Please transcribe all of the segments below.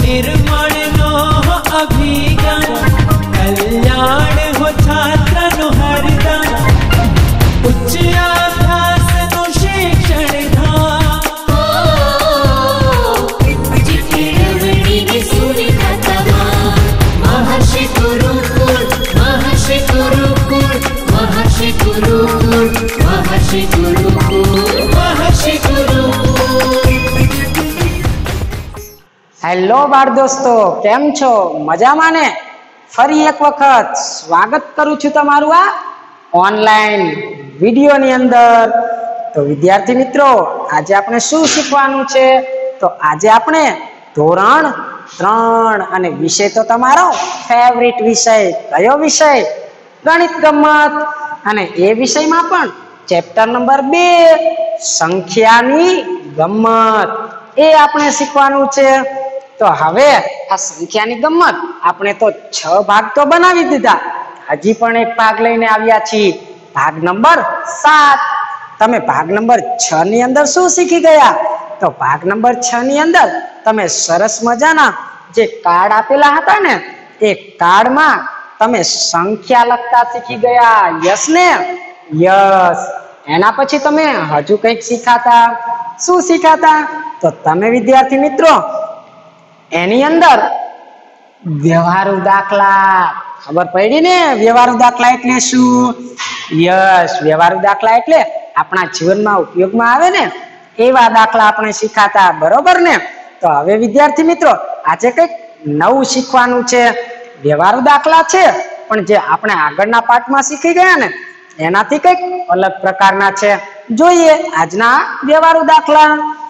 निर्मळनो अभिगम कल्याण हो छात्रनु हरदम उच्च अभ्यासनु शिक्षण महर्षि गुरुकुल महर्षि गुरुकुल महर्षि गुरुकुल महर्षि गुरुकुल महर्षि गुरुकुल। हेलो बाळ दोस्तो केम छो मजामां ने? फरी एक वखत स्वागत करू छुं तमारुं आ ऑनलाइन विडियो नी अंदर। तो विद्यार्थी मित्रों आज आपणे शुं शीखवानुं छे? तो आज आपणे धोरण 3 अने विषय तो तमारो फेवरेट विषय कयो विषय? गणित गम्मत। अने ए विषय मां पण चेप्टर नंबर 2 संख्यानी गम्मत ए आपणे शीखवानुं छे। तो हवे आ संख्यानी गम्मत आपणे तो 6 भाग तो बनावी दीधा, हजी पण एक भाग लईने आव्या छीए, भाग नंबर 7। तमे भाग नंबर 6 नी अंदर शुं शीखी गया? तो भाग नंबर 6 नी अंदर तमे सरस मजाना जे कार्ड आपेला हता ने ए कार्ड मां तमे संख्या लखता शीखी गया। यस ने? यस। एना पछी तमे हजू कंईक शीखाता। शुं शीखाता? तो तमे विद्यार्थी मित्रों एनी अंदर व्यवहारु दाखला, खबर पड़ी ने? व्यवहारु दाखला एटले शुं? यस, व्यवहारु दाखला एटले आपणा जीवनमां उपयोगमां आवे ने एवा दाखला आपणे शीखाता, बरोबर ने? तो हवे विद्यार्थी मित्रों आजे कंईक नवुं शीखवानुं छे। व्यवहारु दाखला छे पण जे आपणे आगळना पाठमां शीखी गया ने एनाथी कंईक अलग प्रकारना छे। जोईए आजना व्यवहारु दाखला।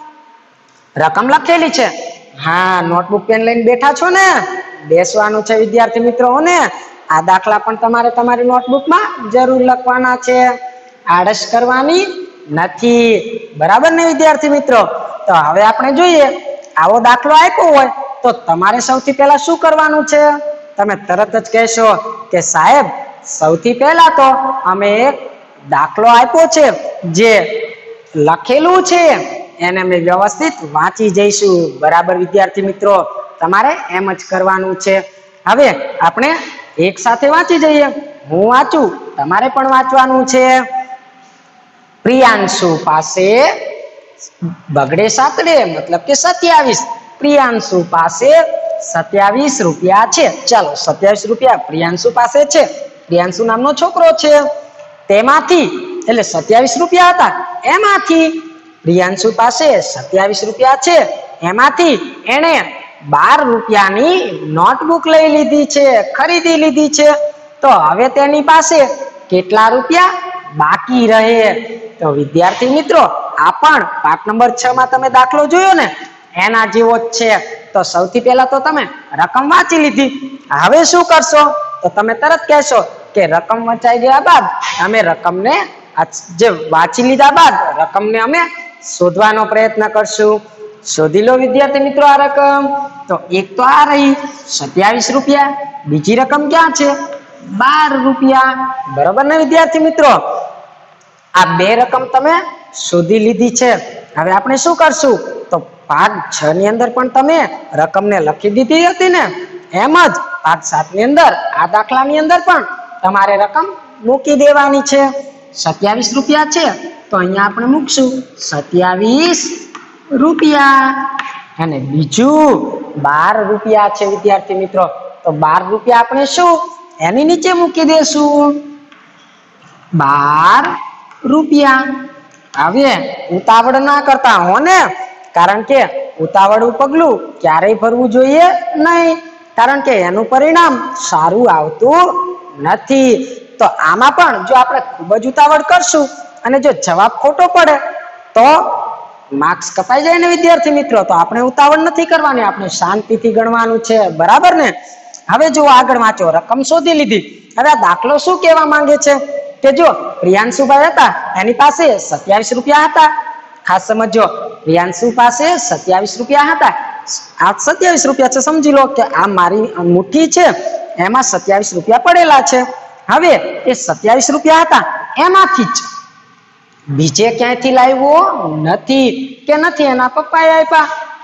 रकम लखेली छे, हाँ नोटबुक पेन लईने बैठा छो ने? बेसवानुं छे विद्यार्थी मित्रों ने। आ दाखला पण तमारे तमारी नोटबुक में जरूर लखवाना छे, आळस करवानी नथी, बराबर ने विद्यार्थी मित्रों? तो हवे आपणे जोईए आवो दाखलो आप्यो होय तो तमारे सौथी पहेला शुं करवानुं छे? तमे तरत ज कहेशो के साहेब सौथी पहेला तो अमे एक दाखलो आप्यो छे जे लखेलुं छे एने मैं व्यवस्थित वांची जईशुं, बराबर विद्यार्थी मित्रों? तमारे एम ज करवानुं छे। हवे आपणे एक साथे वांची जईए। हुं वांचुं, तमारे पण वांचवानुं छे। प्रियांशु पासे बगड़े सातड़े मतलब के 27। प्रियांशु पासे 27 रुपया छे। चलो 27 रुपया प्रियांशु पासे छे। प्रियांशु नामनो छोकरो छे, तेमांथी એટલે 27 रुपया हता एमांथी प्रियांशु पासे 27 रुपया छे एमांथी एणे 12 रुपयानी नोटबुक लई लीधी छे, खरीदी लीधी छे। तो हवे तेनी पासे केटला रुपया बाकी रहे? तो विद्यार्थी मित्रों आ पण पाठ नंबर 6 मां तमे दाखलो जोयो ने एना जेवो ज छे। तो सौथी पहेला तो तमे रकम वांची लीधी। हवे शुं करशो? तो तमे तरत कहेशो के रकम वंचाई गया बाद अमे रकम ने जे वांची लीधा बाद रकम ने अमे शोधवानो प्रयत्न करशुं। शोधी लो विद्यार्थी मित्रों आ रकम। तो एक तो आ रही 27 रुपया, बीजी रकम क्या छे? 12 रुपया, बराबर ने विद्यार्थी मित्रों? आ बे रकम तमे शोधी लीधी छे। हवे आपणे शुं करशुं? तो भाग 6 नी अंदर पण तमे रकम ने लखी दीधी हती ने एमज भाग 7 नी अंदर आ दाखलानी अंदर पण तमारे रकम मूकी देवानी छे। 27 रुपया छे तो अहींया आपणे मूकशुं 27 रुपया। अने बीजू 12 रुपया छे विद्यार्थी मित्रों। तो 12 रुपया आपणे शुं एनी नीचे मूकी देशुं 12 रुपया। हवे उतावળ ना करता हो ने, कारण के उतावळું पगલું क्यारेय भरવું જોઈએ नहीं, कारण के एનું परिणाम साરું आवતું નથી। तो आमा पण जो આપણે ખૂબ જ ઉતાવળ કરશું અને જો જવાબ ખોટો પડે તો मार्क्स कपाई जाए ने विद्यार्थी मित्रों। तो आपणे उतावळ नहीं करवानी, आपणे शांतिथी गणवानुं छे, बराबर ने? हवे जो आगळ वांचो, रकम शोधी लीधी। हवे आ दाखलो शुं कहेवा मांगे छे के जो प्रियांशुभाई हता एनी पासे 27 रुपया हता। खास समझो, प्रियांशु पासे 27 रुपया हता। आ 27 रुपया छे, समझी लो के आ मारी मुठ्ठी छे एमां 27 रुपया पड़ेला छे। हवे ए 27 रुपया हता एमांथी ज बीजे क्यांथी लाव्यो नथी के नथी एना पप्पाए आप्या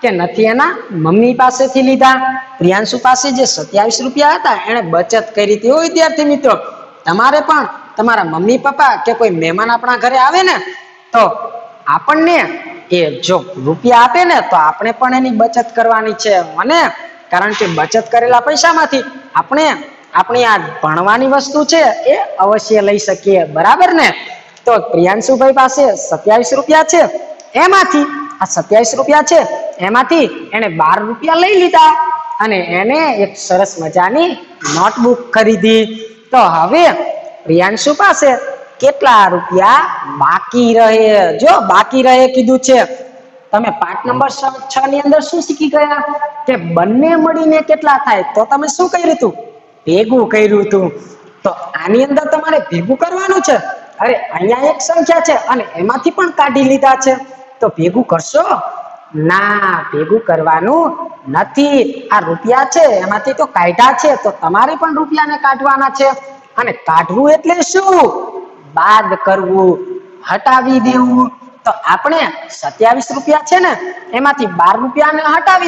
કે નથી એના મમ્મી પાસેથી લીધા. પ્રિયાંશુ પાસે જે 27 રૂપિયા હતા એને બચત કરી હતી. વિદ્યાર્થી મિત્રો, તમારે પણ તમારા મમ્મી પપ્પા કે કોઈ મહેમાન આપણા ઘરે આવે ને તો આપણને એ જો રૂપિયા આપે ને તો આપણે પણ એની બચત કરવાની છે. અને કારણ કે બચત કરેલા પૈસામાંથી આપણે આપણી આ ભણવાની વસ્તુ છે એ અવશ્ય લઈ શકીએ. બરાબર ને? તો પ્રિયાંશુભાઈ પાસે 27 રૂપિયા છે, એમાંથી આ 27 રૂપિયા છે એમાંથી એને 12 રૂપિયા લઈ લીધા અને એને એક સરસ મજાની નોટબુક ખરીદી. તો હવે પ્રિયાંશુ પાસે કેટલા રૂપિયા બાકી રહે? જો બાકી રહે કીધું છે. તમે પાઠ નંબર 6 ની અંદર શું શીખી ગયા કે બંને મળીને કેટલા થાય? તો તમે શું કર્યું હતું? ભેગું કર્યું હતું. તો આની અંદર તમારે ભેગું કરવાનું છે. અરે અહીંયા એક સંખ્યા છે અને એમાંથી પણ કાઢી લીધા છે, તો ભેગું કરશો? ના, ભેગું કરવાનું નથી. આ રૂપિયા છે એમાંથી તો કાઢ્યા છે, તો તમારે પણ રૂપિયાને કાઢવાના છે. અને કાઢવું એટલે શું? બાદ કરવું, હટાવી દેવું. તો આપણે 27 રૂપિયા છે ને એમાંથી 12 રૂપિયાને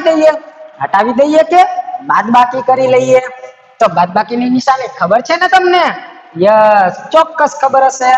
હટાવી દઈએ કે બાદબાકી કરી લઈએ. તો બાદબાકીની નિશાની ખબર છે ને તમને? યસ, ચોક્કસ ખબર હશે,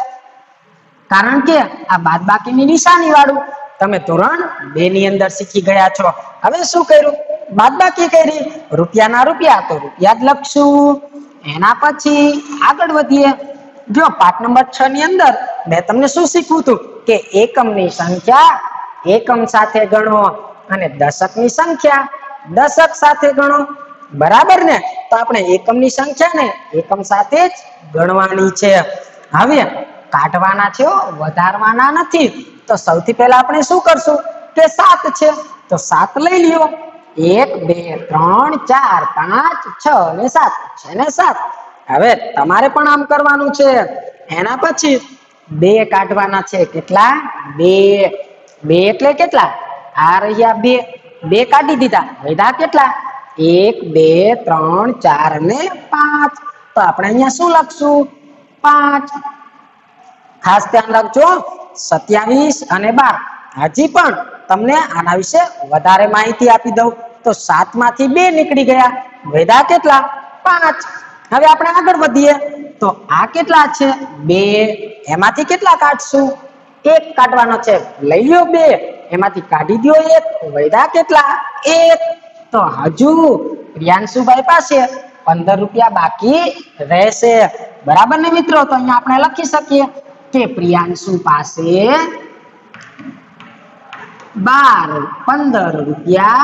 કારણ કે આ બાદબાકીની નિશાની વાળું તમે ધોરણ 2 ની અંદર શીખી ગયા છો. હવે શું કર્યું? બાદબાકી કરી. રૂપિયાના રૂપિયા તો રૂપિયા જ લખશું. એના પછી આગળ વધીએ. જો પાઠ નંબર 6 ની અંદર મેં તમને શું શીખવું હતું કે એકમની સંખ્યા એકમ સાથે ગણો અને દશકની સંખ્યા દશક સાથે ગણો. બરાબર ને? તો આપણે એકમની સંખ્યા ને એકમ સાથે જ ગણવાની છે. હવે કાઢવાના છે, વધારવાના નથી. તો સૌથી પહેલા આપણે શું કરશું કે 7 છે તો 7 લઈ લ્યો. 1 2 3 4 5 6 અને 7 છે ને 7. હવે તમારે પણ આમ કરવાનું છે. એના પછી 2 કાઢવાના છે. કેટલા? 2. 2 એટલે કેટલા? આ રહ્યા 2 કાઢી દીધા. વધ્યા કેટલા? 1 2 3 4 અને 5. તો આપણે અહીંયા શું લખશું? 5. ખાસ ધ્યાન રાખજો, 27 અને 12 હજી પણ તમને આના વિશે વધારે માહિતી આપી દઉં તો 7 માંથી 2 નીકળી ગયા. વધ્યા કેટલા? 5. હવે આપણે આગળ વધીએ તો આ કેટલા છે? 2. એમાંથી કેટલા કાઢશું? 1 કાઢવાનો છે. લઈ લ્યો 2, એમાંથી કાઢી દો 1. વધ્યા કેટલા? 1. તો હજુ પ્રિયાંશુભાઈ પાસે 15 રૂપિયા બાકી રહેશે. બરાબર ને મિત્રો? તો અહીંયા આપણે લખી શકીએ કે પ્રિયાંશુ પાસે 15 રૂપિયા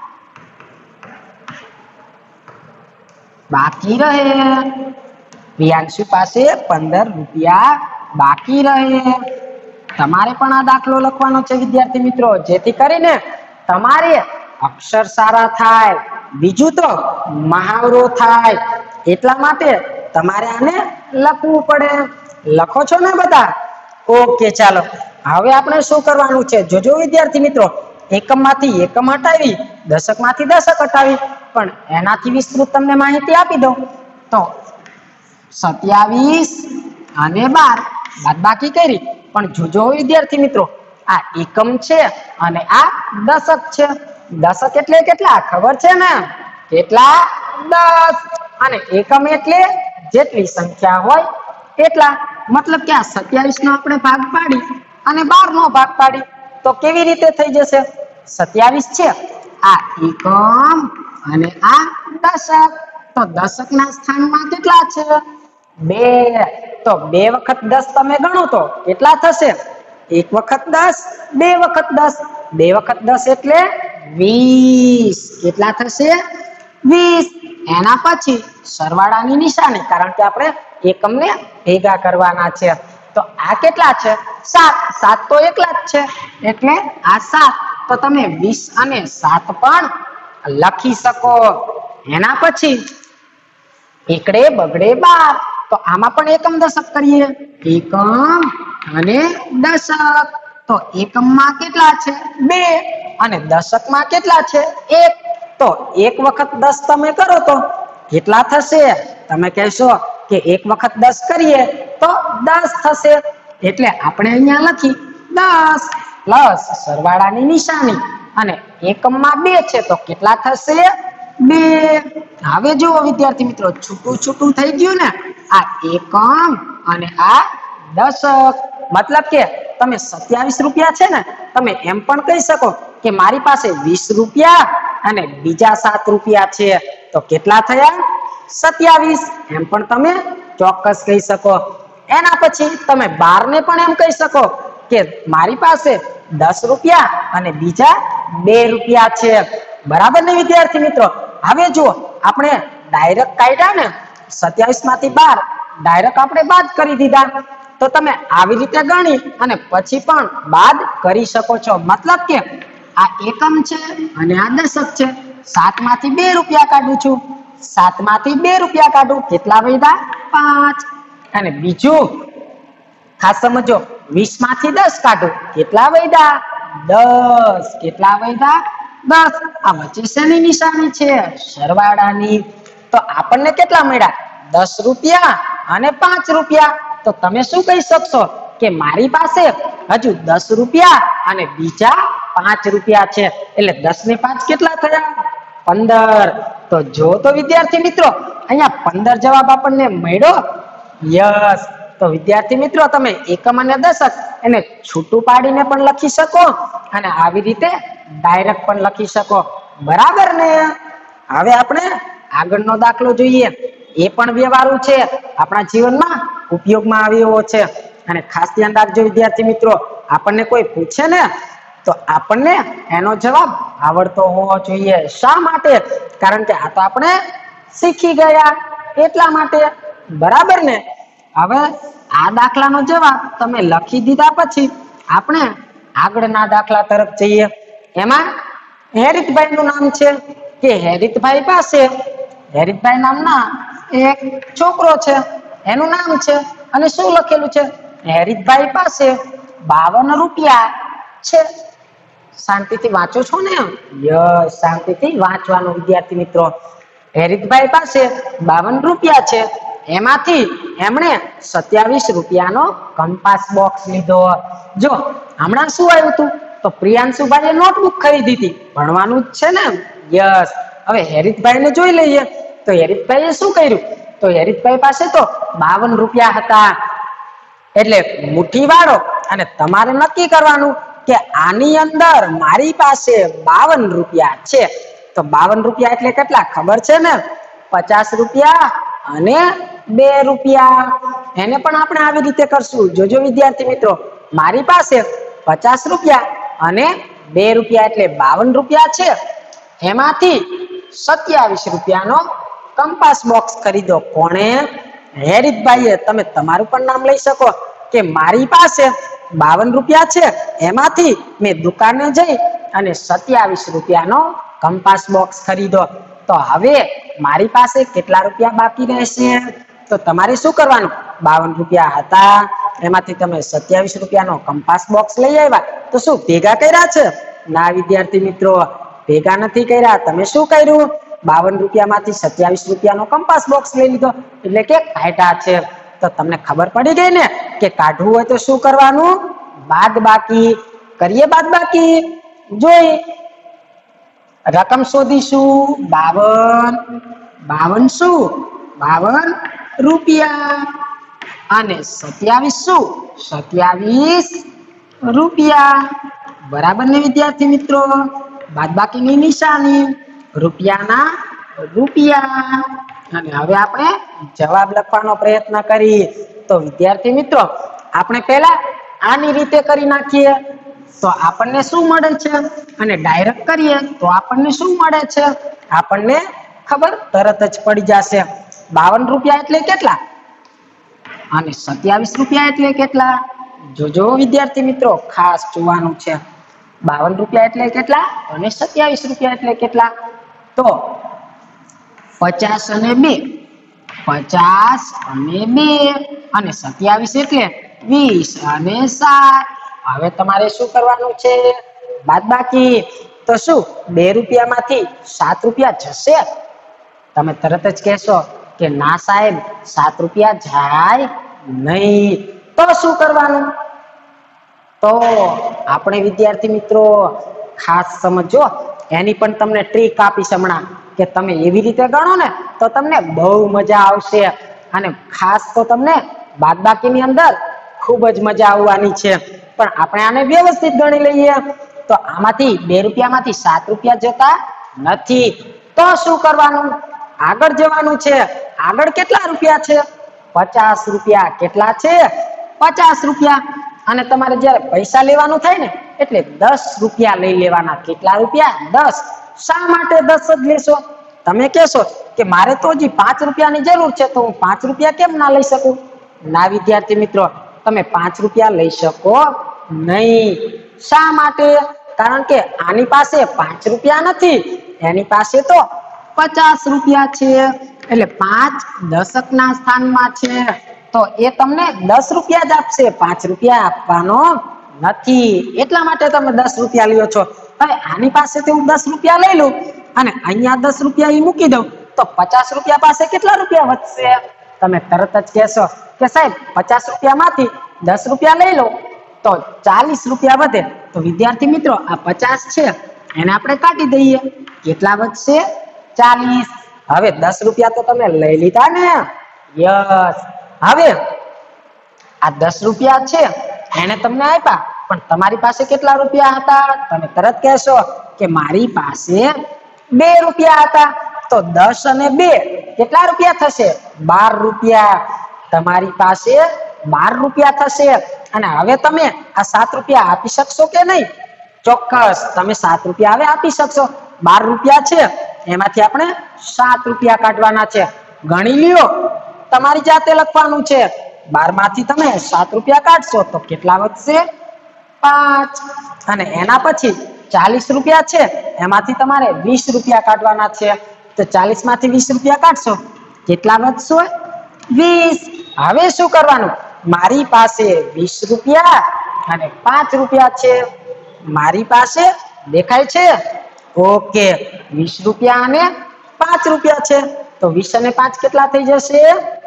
બાકી રહે. પ્રિયાંશુ પાસે 15 રૂપિયા બાકી રહે. તમારે પણ આ દાખલો લખવાનો છે વિદ્યાર્થી મિત્રો, જેથી કરીને તમારે અક્ષર સારા થાય, બીજું તો મહાવરો થાય. એટલા માટે તમારે આને લખવું પડે. લખો છો ને બધા? ઓકે, ચાલો હવે આપણે શું કરવાનું છે જોજો વિદ્યાર્થી મિત્રો. એકમમાંથી એકમ હટાવી, દશકમાંથી દશક હટાવી, પણ એનાથી વિસ્તૃત તમને માહિતી આપી દઉં તો 27 અને 12 બાદબાકી કરી. પણ જોજો વિદ્યાર્થી મિત્રો, આ એકમ છે અને આ દશક છે. દશક એટલે કેટલા ખબર છે ને? કેટલા? 10. અને એકમ એટલે જેટલી સંખ્યા હોય એટલા. મતલબ કે આ 27 નો આપણે ભાગ પાડી અને 12 નો ભાગ પાડી તો કેવી રીતે થઈ જશે? 27 છે આ એકમ અને આ દશક. તો દશકના સ્થાનમાં કેટલા છે? 2. તો 2 વખત 10 તમે ગણો તો કેટલા થશે? 1 વખત 10, 2 વખત 10. 2 વખત 10 એટલે 20. કેટલા થશે? 20. એના પછી સરવાળાની નિશાની, કારણ કે આપણે એકમને ભેગા કરવાના છે. તો આ કેટલા છે? 7. 7 તો એકલા જ છે એટલે આ 7. તો તમે 20 અને 7 પણ લખી શકો. એના પછી એકડે બગડે 12. તો આમાં પણ એકમ દશક કરીએ. એકમ અને દશક. તો એકમમાં કેટલા છે? 2 અને દશકમાં કેટલા છે? 1. તો 1 વખત 10 તમે કરો તો કેટલા થશે? તમે કહેશો કે 1 વખત 10 કરીએ તો 10 થશે. એટલે આપણે અહીંયા લખી 10 પ્લસ સરવાળાની નિશાની અને એકમમાં 2 છે તો કેટલા થશે 2। હવે જુઓ વિદ્યાર્થી મિત્રો છૂટું છૂટું થઈ ગયું ને, આ એકમ અને આ દશક, મતલબ કે તમે 27 રૂપિયા છે ને, તમે એમ પણ કહી શકો કે મારી પાસે 20 રૂપિયા અને બીજા 7 રૂપિયા છે તો કેટલા થયા 27, એમ પણ તમે ચોક્કસ કહી શકો। એના પછી તમે 12 ને પણ એમ કહી શકો કે મારી પાસે 10 રૂપિયા અને બીજા 2 રૂપિયા છે, બરાબર ને વિદ્યાર્થી મિત્રો। હવે જો આપણે ડાયરેક્ટ કાઢ્યા ને 27 માંથી 12 ડાયરેક્ટ આપણે બાદ કરી દીધા, તો તમે આવી રીતે ગણી અને પછી પણ બાદ કરી શકો છો। મતલબ કે આ એકમ છે અને આ દશક છે, 7 માંથી 2 રૂપિયા કાઢું છું, 7 માંથી 2 રૂપિયા કાઢું, કેટલા વધ્યા 5। અને બીજું ખાસ સમજો 20 માંથી 10 કાઢું, કેટલા વધ્યા 10, કેટલા વધ્યા 10। આ વચ્ચે શેની નિશાની છે સરવાળાની, તો આપણને કેટલા મળ્યા 10 રૂપિયા અને 5 રૂપિયા। તો તમે શું કહી શકશો કે મારી પાસે હજુ 10 રૂપિયા અને બીજા 5 રૂપિયા છે, એટલે 10 ને 5 કેટલા થયા 15। તો જો તો વિદ્યાર્થી મિત્રો અહીંયા 15 જવાબ આપણને મળ્યો, યસ। તો વિદ્યાર્થી મિત્રો તમે એકમ અને દશક એને છૂટું પાડીને પણ લખી શકો અને આવી રીતે ડાયરેક્ટ પણ લખી શકો, બરાબર ને। હવે આપણે આગળનો દાખલો જોઈએ, એ પણ વ્યવહારુ છે, આપણા જીવનમાં ઉપયોગમાં આવે એવો છે। અને ખાસ ધ્યાન રાખજો વિદ્યાર્થી મિત્રો, આપણને કોઈ પૂછે ને તો આપણને એનો જવાબ આવડતો હોવો જોઈએ। શા માટે? કારણ કે આ તો આપણે શીખી ગયા એટલા માટે, બરાબર ને। હવે આ દાખલાનો જવાબ તમે લખી દીધા પછી આપણે આગળના દાખલા તરફ જઈએ। એમાં હેરિતભાઈ નું નામ છે કે હેરિતભાઈ પાસે હેરિતભાઈ નામના એક છોકરો છે, એનું નામ છે અને શું લખેલું છે હેરિતભાઈ પાસે 52 રૂપિયા છે। શાંતિથી વાંચો છો ને? યસ, શાંતિથી વાંચવાનું વિદ્યાર્થી મિત્રો। હેરિતભાઈ પાસે 52 રૂપિયા છે, એમાંથી એમણે 27 રૂપિયાનો કંપાસ બોક્સ લીધો। જો હમણાં શું આવ્યું હતું તો પ્રિયાંશુભાઈએ નોટબુક ખરીદી હતી, ભણવાનું જ છે ને, યસ। હવે હેરિતભાઈને જોઈ લઈએ તો હેરિતભાઈએ શું કર્યું, તો હેરિતભાઈ પાસે તો 52 રૂપિયા હતા, એટલે મુઠ્ઠી વાળો અને તમારે નક્કી કરવાનું કે આની અંદર મારી પાસે 52 રૂપિયા છે, તો 52 રૂપિયા એટલે કેટલા ખબર છે ને 50 રૂપિયા અને 2 રૂપિયા। એને પણ આપણે આવી રીતે કરશું, જોજો વિદ્યાર્થી મિત્રો, મારી પાસે 50 રૂપિયા અને 2 રૂપિયા એટલે 52 રૂપિયા છે, એમાંથી 27 રૂપિયાનો કંપાસ બોક્સ ખરીદો। કોણે? હેરિતભાઈએ। તમે તમારું પણ નામ લઈ શકો કે મારી પાસે 52 રૂપિયા છે, એમાંથી મેં દુકાને જઈ અને 27 રૂપિયાનો કંપાસ બોક્સ ખરીદો। તો હવે મારી પાસે કેટલા રૂપિયા બાકી રહેશે? તો તમારે શું કરવાનું, 52 રૂપિયા હતા એમાંથી તમે 27 રૂપિયાનો કંપાસ બોક્સ લઈ આવ્યા, તો શું ભેગા કર્યા છે? ના વિદ્યાર્થી મિત્રો, ભેગા નથી કર્યા। તમે શું કર્યું, 52 રૂપિયામાંથી 27 રૂપિયાનો કંપાસ બોક્સ લઈ લીધો, એટલે કે કાઢ્યા છે। તો તમને ખબર પડી ગઈ ને કે કાઢવું હોય તો શું કરવાનું, બાદ બાકી કરીએ। બાદ બાકી જોઈ રકમ શોધીશું, 52 શું 52 રૂપિયા અને 27 શું 27 રૂપિયા, બરાબર ને વિદ્યાર્થી મિત્રો। બાદબાકીની નિશાની રૂપિયાના રૂપિયા, અને હવે આપણે જવાબ લખવાનો પ્રયત્ન કરીએ। તો વિદ્યાર્થી મિત્રો આપણે પહેલા આની રીતે કરી નાખીએ તો આપણને શું મળે છે, અને ડાયરેક્ટ કરીએ તો આપણને શું મળે છે, આપણને ખબર તરત જ પડી જશે। 52 રૂપિયા એટલે કેટલા અને 27 રૂપિયા એટલે કેટલા, જોજો વિદ્યાર્થી મિત્રો, ખાસ જોવાનું છે। 52 રૂપિયા એટલે કેટલા અને 27 રૂપિયા એટલે કેટલા, તો 50 અને 2, 50 અને 2 અને 27 એટલે 20 અને 7। હવે તમારે શું કરવાનું છે, બાદબાકી। તો શું 2 રૂપિયામાંથી 7 રૂપિયા જશે? તમે તરત જ કહેશો કે ના સાહેબ 7 રૂપિયા જાય નહીં, તો શું કરવાનું, તો આપણે વિદ્યાર્થી મિત્રો ખાસ સમજો એની પણ તમને ટ્રીક આપીશ હમણાં કે તમે એવી રીતે ગણો ને તો તમને બહુ મજા આવશે અને ખાસ તો તમને બાદબાકીની અંદર ખૂબ જ મજા આવવાની છે પણ આપણે આને વ્યવસ્થિત ગણી લઈએ તો આમાંથી 2 રૂપિયામાંથી 7 રૂપિયા જતા નથી તો શું કરવાનું આગળ જવાનું છે આગળ કેટલા રૂપિયા છે 50 રૂપિયા કેટલા છે 50 રૂપિયા અને તમારે જ્યારે પૈસા લેવાનું થાય ને એટલે 10 રૂપિયા લઈ લેવાના કેટલા રૂપિયા 10 શા માટે 10 જ લેશો તમે કહેશો કે મારે તો હજી 5 રૂપિયાની જરૂર છે તો હું 5 રૂપિયા કેમ ના લઈ શકું ના વિદ્યાર્થી મિત્રો તમે 5 રૂપિયા લઈ શકો નહીં શા માટે કારણ કે આની પાસે 5 રૂપિયા નથી એની પાસે તો 50 રૂપિયા છે એટલે 5 દશકના સ્થાનમાં છે તો એ તમને 10 રૂપિયા જ આપશે 5 રૂપિયા આપવાનો નથી એટલા માટે તમે 10 રૂપિયા લ્યો છો હવે આની પાસેથી હું 10 રૂપિયા લઈ લઉં અને અહીંયા 10 રૂપિયા ઈ મૂકી દઉં તો 50 રૂપિયા પાસે કેટલા રૂપિયા વધશે તમે તરત જ કહેશો કે સાહેબ 50 રૂપિયામાંથી 10 રૂપિયા લઈ લો તો 40 રૂપિયા વધે તો વિદ્યાર્થી મિત્રો આ 50 છે એને આપણે કાઢી દઈએ કેટલા વધશે 40 હવે 10 રૂપિયા તો તમે લઈ લીધા ને યસ હવે આ 10 રૂપિયા છે એને તમને આપ્યા પણ તમારી પાસે કેટલા રૂપિયા હતા તમે તરત કહેશો કે મારી પાસે 2 રૂપિયા હતા તો 10 અને 2 કેટલા રૂપિયા થશે 12 રૂપિયા તમારી પાસે 12 રૂપિયા થશે અને હવે તમે આ 7 રૂપિયા આપી શકશો કે નહીં ચોક્કસ તમે 7 રૂપિયા હવે આપી શકશો 12 રૂપિયા છે એમાંથી આપણે 7 રૂપિયા કાઢવાના છે ગણી લ્યો તમારી જાતે લખવાનું છે 12 માંથી તમે 7 રૂપિયા કાઢશો તો કેટલા વધશે 5 અને એના પછી 40 રૂપિયા છે એમાંથી તમારે 20 રૂપિયા કાઢવાના છે તો 40 માંથી 20 રૂપિયા કાઢશો કેટલા વધશે 20 હવે શું કરવાનું મારી પાસે 20 રૂપિયા અને 5 રૂપિયા છે મારી પાસે દેખાય છે ઓકે 20 રૂપિયા અને 5 રૂપિયા છે તો 20 અને 5 કેટલા થઈ જશે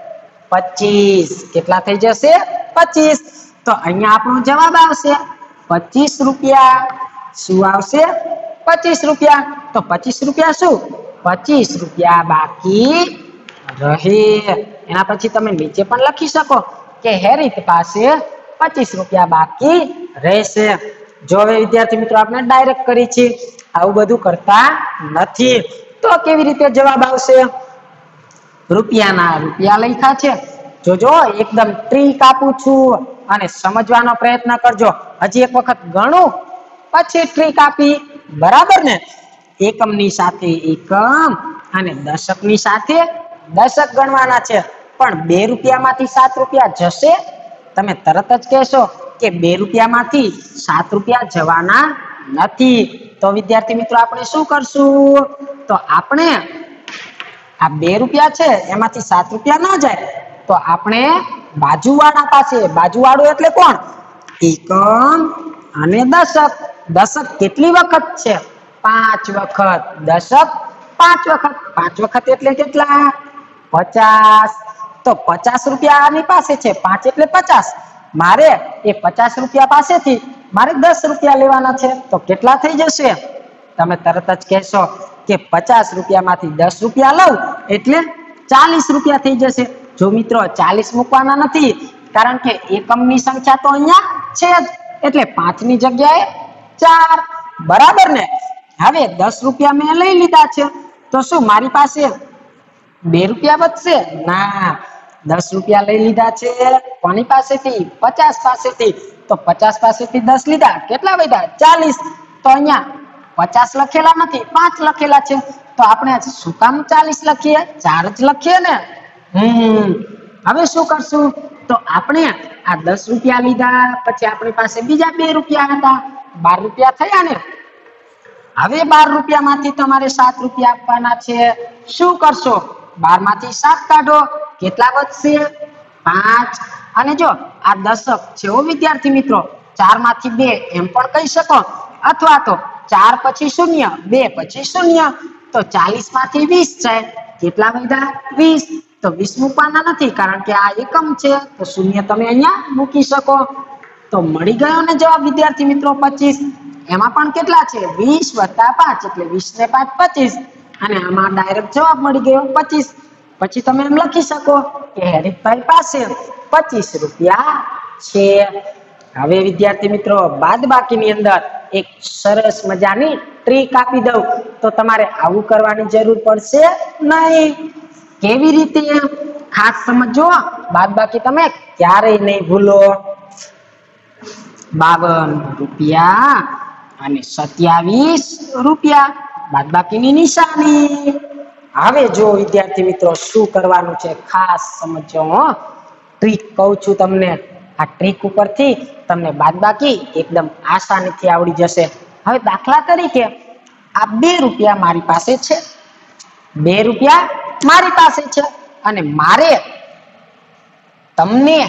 25 કેટલા થઈ જશે 25 તો અહીંયા આપણો જવાબ આવશે 25 રૂપિયા શું આવશે 25 રૂપિયા તો 25 રૂપિયા શું 25 રૂપિયા બાકી રહે એના પછી તમે નીચે પણ લખી શકો કે હેરિત પાસે 25 રૂપિયા બાકી રહેશે જો હવે વિદ્યાર્થી મિત્રો આપણે ડાયરેક્ટ કરી છે આવું બધું કરતા નથી તો કેવી રીતે જવાબ આવશે રૂપિયાના રૂપિયા લખ્યા છે જોજો એકદમ ટ્રીક આપું છું અને સમજવાનો પ્રયત્ન કરજો હજી એક વખત ગણું પછી ટ્રીક આપી બરાબર ને એકમની સાથે એકમ અને દશકની સાથે દશક ગણવાના છે પણ 2 રૂપિયામાંથી 7 રૂપિયા જશે તમે તરત જ કહેશો કે 2 રૂપિયામાંથી 7 રૂપિયા જવાના નથી તો વિદ્યાર્થી મિત્રો આપણે શું કરશું તો આપણે આ 2 રૂપિયા છે એમાંથી 7 રૂપિયા ના જાય તો આપણે બાજુવાળા પાસે બાજુવાળું એટલે કોણ એકમ અને દશક દશક કેટલી વખત છે 5 વખત દશક 5 વખત 5 વખત એટલે કેટલા 50 તો 50 રૂપિયા આની પાસે છે 5 એટલે 50 મારે એ 50 રૂપિયા પાસેથી મારે 10 રૂપિયા લેવાના છે તો કેટલા થઈ જશે તમે તરત જ કહેશો કે 50 રૂપિયામાંથી 10 રૂપિયા લઉં એટલે 40 રૂપિયા થઈ જશે જો મિત્રો 40 મૂકવાના નથી કારણ કે એકમની સંખ્યા તો અહીંયા છે જ એટલે 5 ની જગ્યાએ 4 બરાબર ને હવે 10 રૂપિયા મેં લઈ લીધા છે તો શું મારી પાસે 2 રૂપિયા વધશે ના 10 રૂપિયા લઈ લીધા છે કોની પાસેથી 50 પાસેથી તો 50 પાસેથી 10 લીધા કેટલા વધ્યા 40 તો અહીંયા 50 લખેલા નથી 5 લખેલા છે તો આપણે શું કામ 40 લખીએ 4 જ લખીએ ને હવે શું કરશું તો આપણે આ 10 રૂપિયા લીધા પછી આપણી પાસે બીજા 2 રૂપિયા હતા 12 રૂપિયા થયા ને હવે 12 રૂપિયામાંથી તમારે 7 રૂપિયા આપવાના છે શું કરશો 12 માંથી 7 કાઢો કેટલા વધશે 5 અને જો આ દશક છે ઓ વિદ્યાર્થી મિત્રો 4 માંથી 2 એમ પણ કહી શકો અથવા તો 4 પછી 0 2 પછી 0 તો 40 માંથી 20 જાય કેટલા વધ્યા 20 તો 20 મૂકવાના નથી કારણ કે આ એકમ છે તો 0 તમે અહીંયા મૂકી શકો તો મળી ગયો ને જવાબ વિદ્યાર્થી મિત્રો 25 એમાં પણ કેટલા છે 20 + 5 એટલે 20 ને 5 25 અને આમાં ડાયરેક્ટ જવાબ મળી ગયો 25. પછી તમે એમ લખી શકો કે હેરિકભાઈ પાસે 25 રૂપિયા છે. હવે વિદ્યાર્થી મિત્રો બાદબાકીની અંદર એક સરસ મજાની ટ્રીક આપી દઉં તો તમારે આવું કરવાની જરૂર પડશે નહીં. કેવી રીતે ખાસ સમજો, બાદબાકી તમે ક્યારેય નહીં ભૂલો. 52 રૂપિયા અને 27 રૂપિયા બાદબાકીની નિશાની. હવે જો વિદ્યાર્થી મિત્રો શું કરવાનું છે ખાસ સમજો. ટ્રીક કહું છું તમને, આ ટ્રીક ઉપરથી તમને બાદબાકી એકદમ આસાનીથી આવડી જશે. હવે દાખલા તરીકે આ 2 રૂપિયા મારી પાસે છે, 2 રૂપિયા મારી પાસે છે અને મારે તમને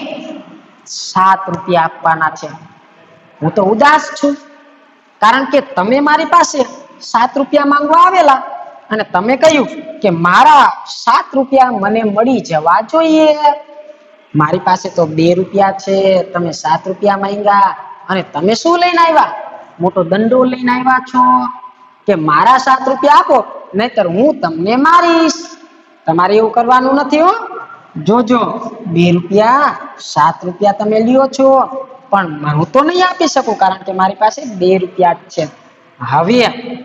7 રૂપિયા આપવાના છે. હું તો ઉદાસ છું કારણ કે તમે મારી પાસે 7 રૂપિયા માંગવા આવેલા અને તમે કહ્યું કે મારા 7 રૂપિયા મને મળી જવા જોઈએ. મારી પાસે તો 2 રૂપિયા છે, તમે 7 રૂપિયા માંગ્યા અને તમે શું લઈને આવ્યા? મોટો દંડો લઈને આવ્યા છો કે મારા 7 રૂપિયા આપો નહીતર હું તમને મારીશ. તમારે એવું કરવાનું નથી હો. જોજો 2 રૂપિયા 7 રૂપિયા તમે લ્યો છો પણ હું તો નહીં આપી શકું કારણ કે મારી પાસે 2 રૂપિયા જ છે. હવે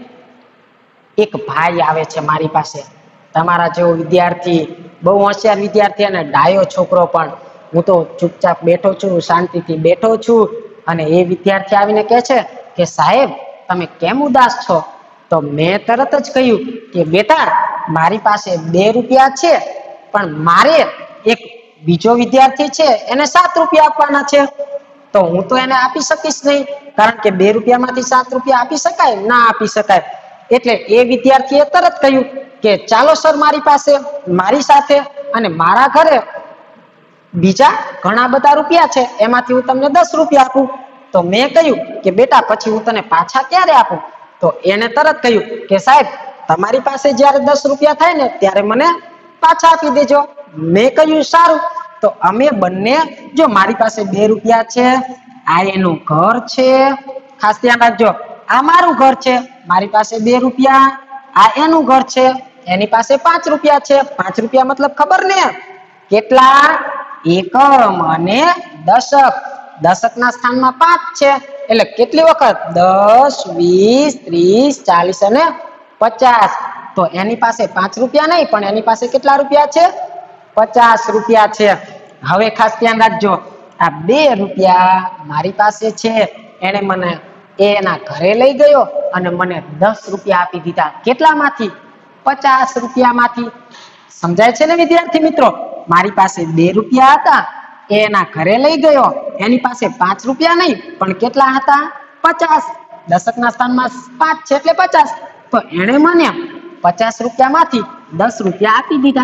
એક ભાઈ આવે છે મારી પાસે, તમારા જેવો વિદ્યાર્થી, બહુ હોશિયાર વિદ્યાર્થી અને ડાયો છોકરો પણ. હું તો ચૂપચાપ બેઠો છું, શાંતિથી બેઠો છું અને એ વિદ્યાર્થી આવીને કહે છે કે સાહેબ તમે કેમ ઉદાસ છો? તો મેં તરત જ કહ્યું કે બેટા મારી પાસે 2 રૂપિયા છે પણ મારે એક બીજો વિદ્યાર્થી છે એને 7 રૂપિયા આપવાના છે તો હું તો એને આપી શકીશ નહીં કારણ કે 2 રૂપિયામાંથી 7 રૂપિયા આપી શકાય? ના આપી શકાય. એટલે એ વિદ્યાર્થીએ તરત કહ્યું કે ચાલો સર મારી પાસે, મારી સાથે અને મારા ઘરે બીજા ઘણા બધા રૂપિયા છે, એમાંથી હું તમને 10 રૂપિયા આપું. તો મેં કહ્યું કે બેટા પછી હું તને પાછા ક્યારે આપું? તો એને તરત કહ્યું કે સાહેબ તમારી પાસે જ્યારે 10 રૂપિયા થાય ને ત્યારે મને પાછા આપી દેજો. મેં કહ્યું સારું. તો અમે બંને, જો મારી પાસે 2 રૂપિયા છે, આ એનું ઘર છે, ખાસ ધ્યાન રાખજો, આ મારું ઘર છે, મારી પાસે 2 રૂપિયા, આ એનું ઘર છે, એની પાસે 5 રૂપિયા છે. 5 રૂપિયા મતલબ ખબર ને કેટલા? એકમ અને દશક. દશકના સ્થાનમાં 5 છે એટલે કેટલી વખત? 10, 20, 30, 40 અને 50. તો એની પાસે 5 રૂપિયા નહીં પણ એની પાસે કેટલા રૂપિયા છે? 50 રૂપિયા છે. હવે ખાસ ધ્યાન રાખજો, આ 2 રૂપિયા મારી પાસે છે, એને મને એના ઘરે લઈ ગયો અને મને 10 રૂપિયા આપી દીધા. કેટલામાંથી? 50 રૂપિયામાંથી. સમજાય છે ને વિદ્યાર્થી મિત્રો? મારી પાસે 2 રૂપિયા હતા, એના ઘરે લઈ ગયો, એની પાસે 5 રૂપિયા નહીં પણ કેટલા હતા? 50. દશકના સ્થાનમાં 5 છે એટલે 50. તો એણે મને 50 રૂપિયામાંથી 10 રૂપિયા આપી દીધા.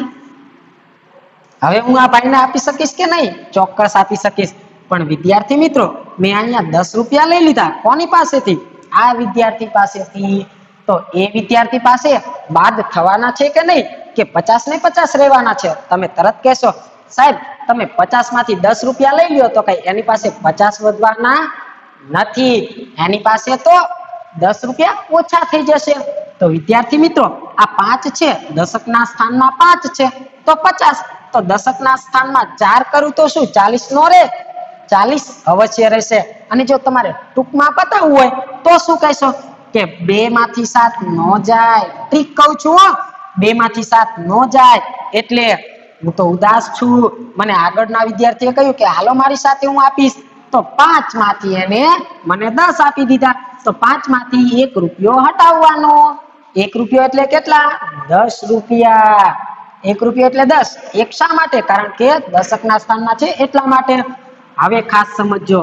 હવે હું આ ભાઈને આપી શકીશ કે નહીં? ચોક્કસ આપી શકીશ. પણ વિદ્યાર્થી મિત્રો મેં અહીંયા 10 રૂપિયા લઈ લીધા. કોની પાસેથી? આ વિદ્યાર્થી પાસેથી. તો એ વિદ્યાર્થી પાસે બાદ થવાના છે કે નહીં? કે 50 ને 50 રહેવાના છે? તમે તરત કહેશો સાહેબ તમે 50 માંથી 10 રૂપિયા લઈ લ્યો તો કઈ એની પાસે 50 વધવાના નથી, એની પાસે તો 10 રૂપિયા ઓછા થઈ જશે. તો વિદ્યાર્થી મિત્રો આ 5 છે, દશકના સ્થાનમાં 5 છે તો 50. તો દશકના સ્થાનમાં 4 કરું તો શું 40 નો રહે? 40 અવશ્ય રહેશે. અને જો તમારે ટૂંકમાં પતાવવું હોય તો શું કહેશો કે 2 માંથી 7 નો જાય. ઠીક કહું છું હો, 2 માંથી 7 નો જાય. એટલે હું તો ઉદાસ છું, મને આગળના વિદ્યાર્થીએ કહ્યું કે હાલો મારી સાથે હું આપીશ, તો 5 માંથી એને મને 10 આપી દીધા. તો 5 માંથી 1 રૂપિયો હટાવવાનો. 1 રૂપિયો એટલે કેટલા? 10 રૂપિયા. 1 રૂપિયો એટલે 10. એક શા માટે? કારણ કે દશકના સ્થાનમાં છે એટલા માટે. હવે ખાસ સમજો,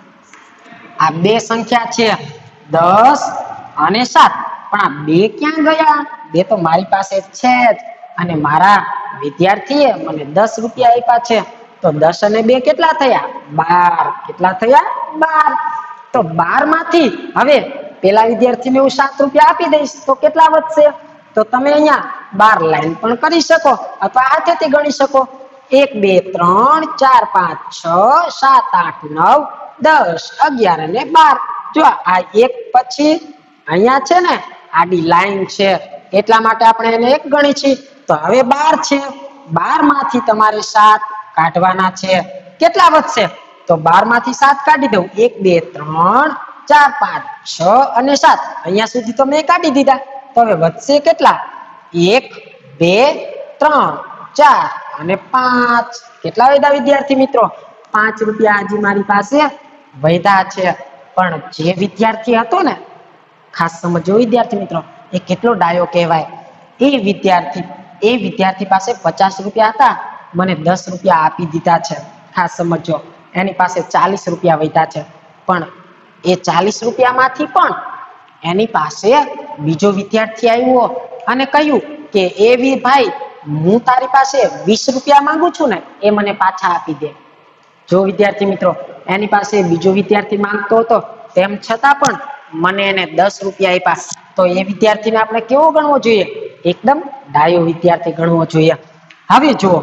આ 2 સંખ્યા છે 10 અને 7, પણ આ 2 ક્યાં ગયા? 2 તો મારી પાસે છે જ અને મારા વિદ્યાર્થીએ મને 10 રૂપિયા આપ્યા છે. તો 10 અને 2 કેટલા થયા? 12. કેટલા થયા? 12. તો 12 માંથી હવે પેલા વિદ્યાર્થીને હું 7 રૂપિયા આપી દઈશ તો કેટલા વધશે? તો તમે અહીંયા 12 લાઈન પણ કરી શકો અથવા હાથેથી ગણી શકો. 1, 2, 3, 4, 5, 6, 7, 8, 9, 10, 11 અને 12. જો આ એક પછી અહીંયા છે ને આડી લાઈન છે એટલા માટે આપણે એને એક ગણી છીએ. તો હવે 12 છે, 12 માંથી તમારે 7 કાઢવાના છે. કેટલા વધશે? તો 12 માંથી 7 કાઢી દઉં. 1 2 3 4 5 6 અને 7 અહીંયા સુધી તો મેં કાઢી દીધા. તો હવે વધશે કેટલા? 1 2 3 4 અને 5. કેટલા વધ્યા વિદ્યાર્થી મિત્રો? 5 રૂપિયા હજી મારી પાસે વધ્યા છે. પણ જે વિદ્યાર્થી હતો ને, ખાસ સમજો વિદ્યાર્થી મિત્રો, એ કેટલો ડાયો કહેવાય. એ વિદ્યાર્થી પાસે 50 રૂપિયા હતા, મને 10 રૂપિયા આપી દીધા છે. ખાસ સમજો, એની પાસે 40 રૂપિયા વધ્યા છે. પણ એ 40 રૂપિયામાંથી પણ એની પાસે બીજો વિદ્યાર્થી આવ્યો અને કહ્યું કે એ ભાઈ, હું તારી પાસે 20 રૂપિયા માંગુ છું ને, એ મને પાછા આપી દે. જો વિદ્યાર્થી મિત્રો, એની પાસે બીજો વિદ્યાર્થી માંગતો હતો, તેમ છતાં પણ મને એને 10 રૂપિયા આપ્યા. તો એ વિદ્યાર્થીને આપણે કેવો ગણવો જોઈએ? એકદમ ડાયો વિદ્યાર્થી ગણવો જોઈએ. હવે જુઓ,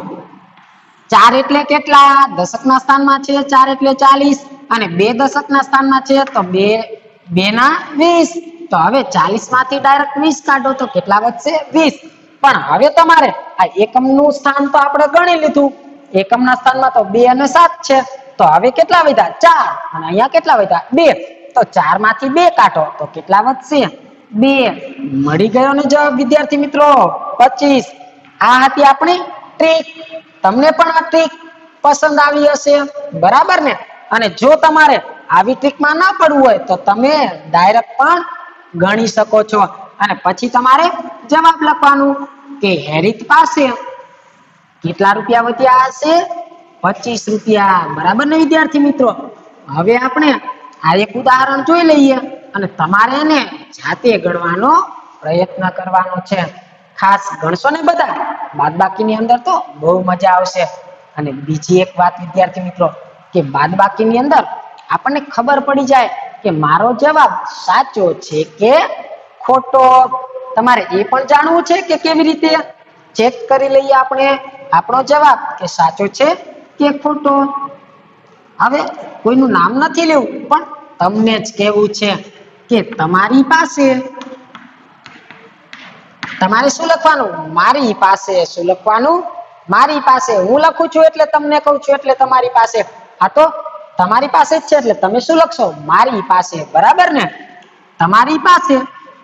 4 એટલે કેટલા? દશકના સ્થાનમાં છે. 4 એટલે 40 અને 2 દશકના સ્થાનમાં છે, તો 2 ના 20. તો હવે 40 માંથી ડાયરેક્ટ 20 કાઢો તો કેટલા વધશે? 20. પણ હવે તમારે આ એકમનું સ્થાન તો આપણે ગણી લીધું. એકમના સ્થાનમાં તો 2 અને 7 છે. તો હવે કેટલા વધ્યા? 4. અને અહીંયા કેટલા વધ્યા? 2. તો 4 માંથી 2 કાઢો તો કેટલા વધશે? 2. મળી ગયો ને જવાબ વિદ્યાર્થી મિત્રો? 25. આ હતી આપણી ટ્રીક. તમને પણ આ ટ્રીક પસંદ આવી હશે, બરાબર ને? અને જો તમારે આવી ટ્રીકમાં ના પડવું હોય તો તમે ડાયરેક્ટ પણ ગણી શકો છો. અને પછી તમારે જવાબ લખવાનું કે હેરિત પાસે કેટલા રૂપિયા વધ્યા હશે? 25 રૂપિયા. બરાબર ને વિદ્યાર્થી મિત્રો? હવે આપણે આ એક ઉદાહરણ જોઈ લઈએ અને તમારે એને જાતે ગણવાનો પ્રયત્ન કરવાનો છે. ખાસ ગણશો ને બધા, બાદબાકીની અંદર તો બહુ મજા આવશે. અને બીજી એક વાત વિદ્યાર્થી મિત્રો, કે બાદબાકીની અંદર આપણને ખબર પડી જાય કે મારો જવાબ સાચો છે કે ખોટો. તમારે એ પણ જાણવું છે કે કેવી રીતે ચેક કરી લઈએ આપણે આપણો જવાબ કે સાચો છે કે ખોટો. હવે કોઈનું નામ નથી લેવું, પણ તમને જ કહેવું છે કે તમારી પાસે તમારે શું લખવાનું? મારી પાસે. શું લખવાનું? મારી પાસે. હું લખું છું એટલે તમને કહું છું એટલે તમારી પાસે. આ તો તમારી પાસે જ છે એટલે તમે શું લખશો? મારી પાસે. બરાબર ને? તમારી પાસે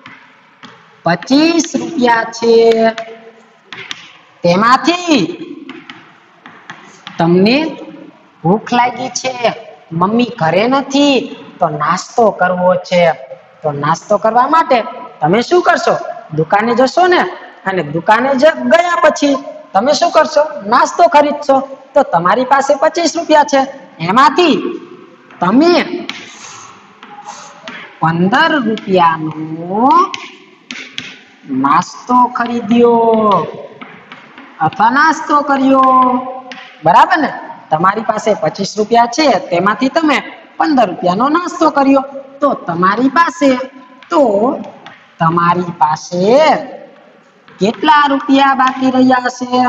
25 રૂપિયા છે, તેમાંથી તમને ભૂખ લાગી છે, મમ્મી ઘરે નથી, તો નાસ્તો કરવો છે. તો નાસ્તો કરવા માટે તમે શું કરશો? દુકાને જશો ને, અને દુકાને ગયા પછી તમે શું કરશો? નાસ્તો ખરીદશો. તો તમારી પાસે 25 રૂપિયા છે, એમાંથી તમે 15 રૂપિયાનો નાસ્તો ખરીદ્યો અથવા નાસ્તો કર્યો. બરાબર ને? તમારી પાસે 25 રૂપિયા છે, તેમાંથી તમે 15 રૂપિયાનો નાસ્તો કર્યો. તો તમારી પાસે કેટલા રૂપિયા બાકી રહ્યા હશે?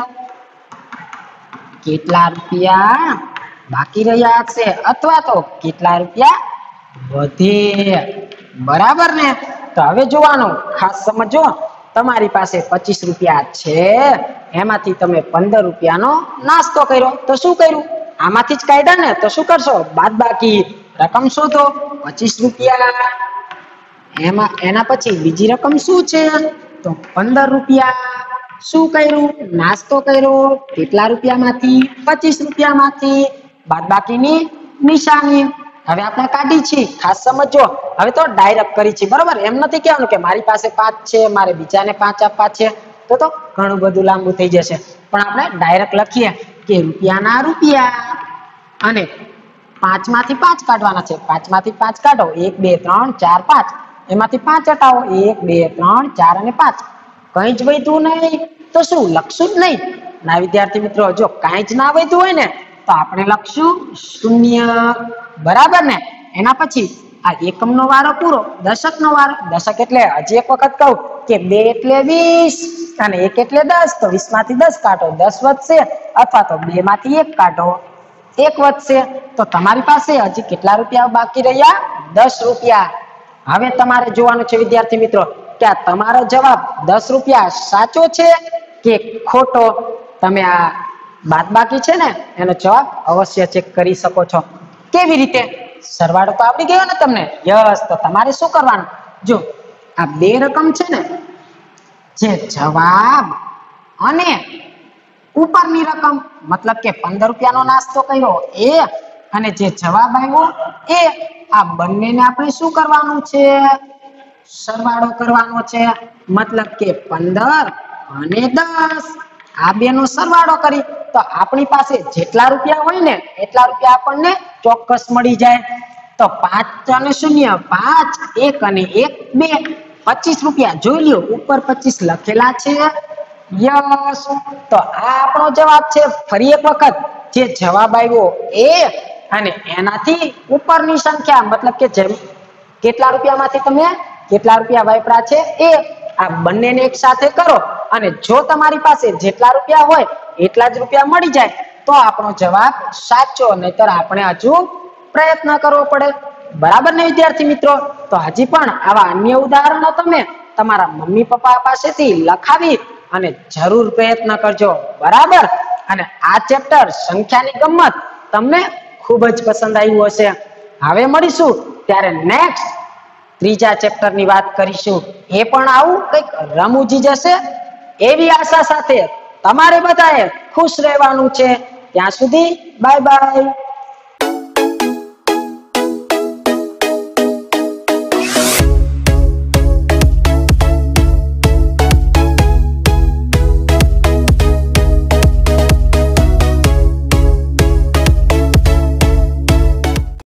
કેટલા રૂપિયા બાકી રહ્યા હશે? અથવા તો કેટલા રૂપિયા વધે? બરાબર ને? તો હવે જોવાનું, ખાસ સમજો. તમારી પાસે 25 રૂપિયા છે, એમાંથી તમે 15 રૂપિયાનો નાસ્તો કર્યો. તો શું કર્યું? આમાંથી જ કાઢ્યા ને, તો શું કરશો? બાદબાકી રકમ શોધો. 25 રૂપિયા, એના પછી બીજી રકમ શું છે? તો 15 રૂપિયા. શું કર્યું? નાસ્તો કર્યો. કેટલા રૂપિયામાંથી? 25 રૂપિયામાંથી. બાદબાકીની નિશાની હવે આપણે કાઢી છે. ખાસ સમજો, હવે તો ડાયરેક્ટ કરી છે. બરોબર? એમ નથી કહેવાનું કે મારી પાસે 5 છે, મારે બીજાને 5 આપવા છે, તો ઘણું બધું લાંબુ થઈ જશે. પણ આપણે ડાયરેક્ટ લખીએ કે રૂપિયાના રૂપિયા, અને 5 માંથી 5 કાઢવાના છે. 5 માંથી 5 કાઢો. 1 2 3 4 5. એમાંથી 5 હટાવો. 1 2 3 4 અને 5. કંઈ જ વધ્યું નહીં તો શું લખશું જ નહીં ના વિદ્યાર્થી મિત્રો? જો કાંઈ જ ના વધ્યું હોય ને, તો આપણે લખશું 0. બરાબર ને? એના પછી આ એકમનો વારો પૂરો, દશકનો વારો. દશક એટલે હજી એક વખત કહું કે 2 એટલે 20 અને 1 એટલે 10. તો 20 માંથી 10 કાઢો, 10 વધશે. અથવા તો 2 માંથી 1 કાઢો, 1 વધશે તો તમારી પાસે હજી કેટલા રૂપિયા બાકી રહ્યા? 10 રૂપિયા. હવે તમારે જોવાનું છે વિદ્યાર્થી મિત્રો કે આ તમારો જવાબ 10 રૂપિયા સાચો છે કે ખોટો. તમે આ બાદબાકી છે ને એનો જવાબ અવશ્ય ચેક કરી શકો છો. કેવી રીતે? સરવાળો તો આવડી ગયો ને તમને? યસ. તો તમારે શું કરવાનું? જો આ બે રકમ છે ને, જે જવાબ અને ઉપરની રકમ મતલબ કે 15 રૂપિયાનો નાસ્તો કર્યો એ અને જે જવાબ આવ્યો એ, આ બંનેને આપણે શું કરવાનું છે? સરવાળો કરવાનો છે. મતલબ કે 15 અને 10 આ બેનો સરવાળો કરી તો આપણી પાસે જેટલા રૂપિયા હોય ને એટલા રૂપિયા આપણને ચોક્કસ મળી જાય. તો 5 અને 0 5, 1 અને 1 2, 25 રૂપિયા. જોઈ લ્યો ઉપર 25 લખેલા છે. યસ. તો આ આપણો જવાબ છે. ફરી એક વખત જે જવાબ આવ્યો એ અને એનાથી ઉપરની સંખ્યા મતલબ કે જેમ કેટલા રૂપિયામાંથી તમે કેટલા રૂપિયા વાપરા છે એ, આ બંનેને એક સાથે કરો અને જો તમારી પાસે જેટલા રૂપિયા હોય એટલા જ રૂપિયા મળી જાય તો આપણો જવાબ સાચો. નહીતર આપણે હજુ પ્રયત્ન કરવો પડે. બરાબર ને વિદ્યાર્થી મિત્રો? તો હજી પણ આવા અન્ય ઉદાહરણો તમે તમારા મમ્મી પપ્પા પાસેથી લખાવી અને જરૂર પ્રયત્ન કરજો. બરાબર? અને આ ચેપ્ટર સંખ્યાની ગમ્મત તમને ખૂબ જ પસંદ આવ્યું હશે. હવે મળીશું ત્યારે નેક્સ્ટ ત્રીજા ચેપ્ટર ની વાત કરીશું. એ પણ આવું કંઈક રમૂજી જશે એવી આશા સાથે તમારે બધાએ ખુશ રહેવાનું છે. ત્યાં સુધી બાય બાય.